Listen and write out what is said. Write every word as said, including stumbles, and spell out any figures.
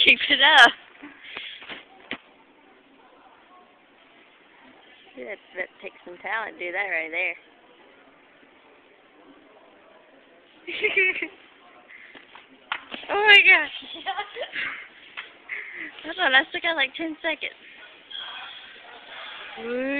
Keep it up. That, that takes some talent to do that right there. Oh my gosh. Hold on, I still got like ten seconds. Woo.